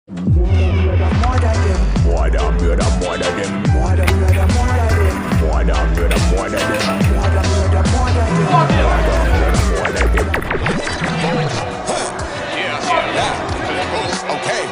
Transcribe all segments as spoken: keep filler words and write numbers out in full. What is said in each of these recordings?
Murder, murder, murder them. Murder, murder, murder them. Murder, murder, murder them. Murder, murder, murder them. Murder, murder, murder them. Yeah, yeah, yeah. Okay.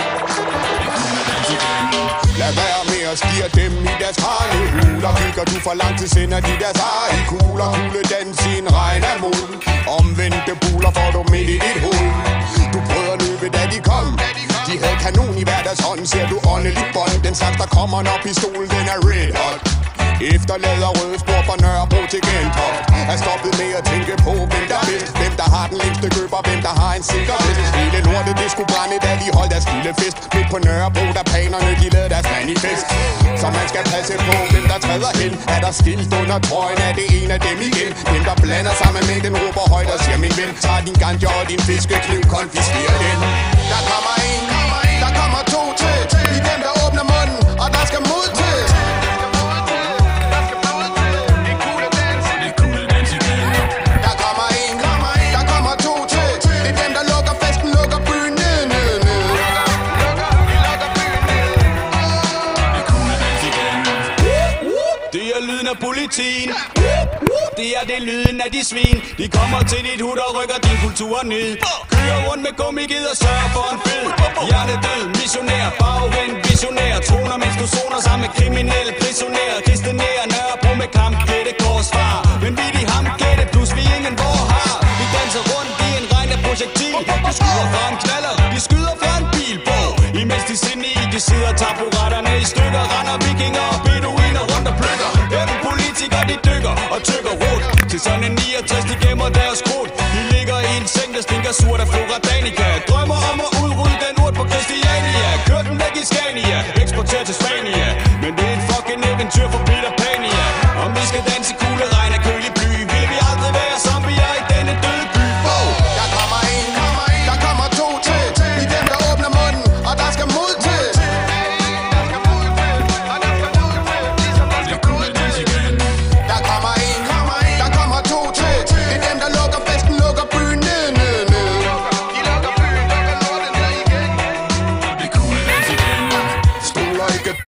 Lad være med at stirre dem i deres harnehuler. Kigger du for lang tid, sender de deres eje kugler. Kugledans i en regn af mod. Omvendte buler får du midt i dit hoved. Du prøver at løbe, da de kom. De havde kanon i hver deres hånd. Ser du åndeligt bånd? Den slags, der kommer, når pistolen den er red hot. Efterlader røde spor fra Nørrebro til Gentofte. Er stoppet med at tænke på, hvem der vil. Hvem der har den længste køber, hvem der har en sikker vest. Hele lortet, det skulle brænde, da de holdt deres lille fest. Midt på Nørrebro, der panerne, de lavede deres manifest. Så man skal passe på, hvem der træder hen. Er der skilt under trøjen, er det en af dem igen. Dem der blander sammen med den, råber højt og siger, min ven, tag din ganja og din fiskekniv, konfisker den. Der kommer en, der kommer to til. I dem der åbner munden, og der skal mod til. Politien. Det er det lyden af de svin. De kommer til dit hud og rykker din kultur ned. Kører rundt med gummiged og sørger for en fed. Hjertedød, missionær, bagvendt, visionær. Troner mens du zoner sammen med kriminelle prisonærer. Kristne nær, Nørrebro med kamp, gætte korsfar. Men vi de ham gætte, plus vi ingen vor har. Vi danser rundt i en regn af projektil. De skyder fra en knaller, de skyder fra en bilbog. Imens de senil, de sidder taburetterne i stykker. Render vikinger og beduiner rundt og plukker. Politikere de dykker og tykker rundt. Til sådan en niogtres de gemmer deres krudt. De ligger i en seng der stinker surt af